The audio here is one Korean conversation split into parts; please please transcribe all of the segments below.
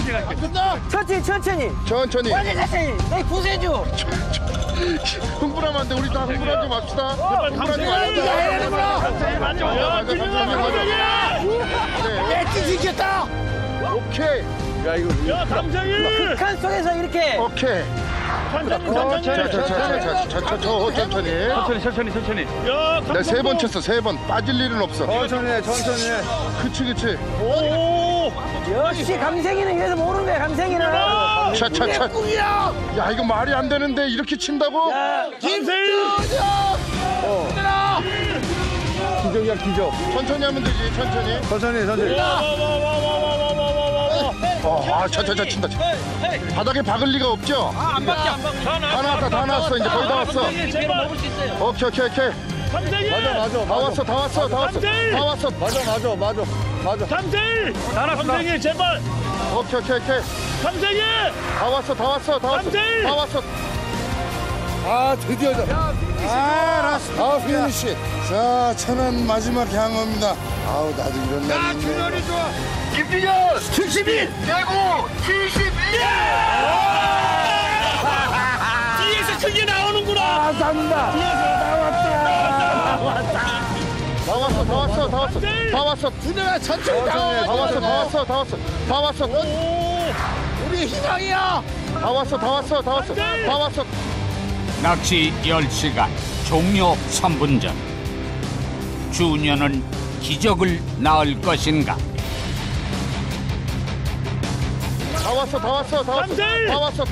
천천히. 내 구세주. 흥분하면 안 돼. 우리 다 흥분하지 맙시다. 흥분하지 말자. 엣지 지켰다. 오케이. 야, 감정이! 극한 속에서 이렇게. 오케이. 천천히. 야, 내가 3번 쳤어, 3번. 빠질 일은 없어. 천천히 해. 그치. 오! 역시 감생이는 이래서 모르는 거야, 감생이는. 차차차. 야, 이거 말이 안 되는데 이렇게 친다고? 김세일! 기적이야, 기적. 천천히 하면 되지, 천천히. 천천히. 차차차 친다. 바닥에 박을 리가 없죠? 안 박혀. 다 나왔어. 이제 거의 다 왔어. 제가 먹을 수 있어요. 오케이. 감정이! 맞아. 다 왔어. 맞아. 감정이! 감정이, 제발! 오케이. 감정이! 다 왔어. 아, 드디어. 피니쉬. 자, 천안 마지막 향어입니다. 아우, 나도 이런 날이 있네. 균열이 좋아. 김준현 71. 대구 71. 뒤에서 크게 나오는구나! 감사합니다. 다 왔어. 준현아, 천천히 다 왔어. 오! 우리 희망이야. 다 왔어. 낚시 10시간 종료 3분 전. 준현은 기적을 낳을 것인가? 다 왔어. 감사히! 다 왔어.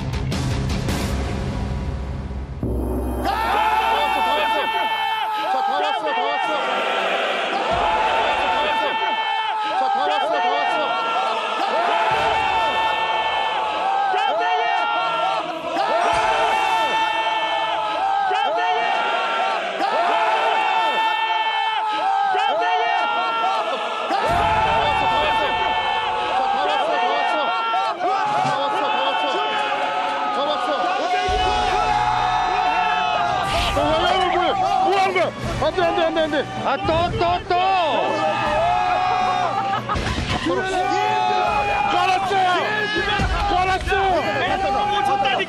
안 돼. 또. 걸었어. 못 쳤다니까!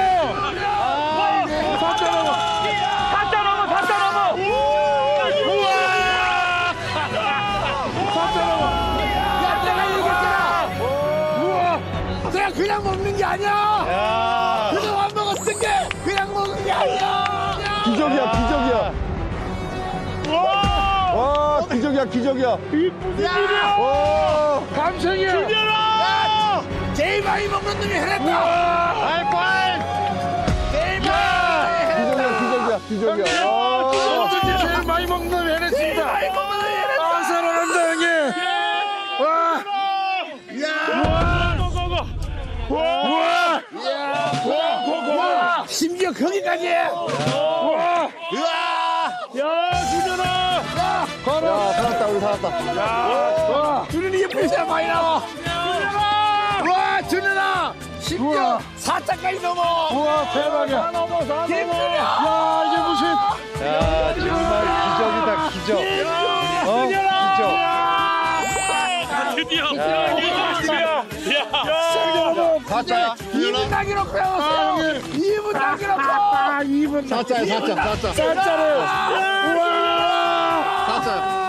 그냥 먹는 게 아니야. 그동안 먹었던 게 그냥 먹는 게 아니야. 기적이야. 와, 기적이야. 이 무슨 일이야! 와, 감성이야. 준현아! 제일 많이 먹는 놈이 해냈다. 기적이야. 제일 많이 먹는 놈이 해냈습니다. 사랑한다 형님. 심지어 거기까지. 야, 준현아! 우리 살았다. 준현이 옆에서 많이 나와. 와, 준현아. 심지어 4차까지 넘어. 우와, 대박이야. 김준현. 야, 이게 무슨. 야, 정말 기적이다, 기적. 드디어! 야! 4자야. 2분 따기로 빼왔어요. 2분 따기로 빼. 4자야. 4자. 4자래요. 우와. 4자.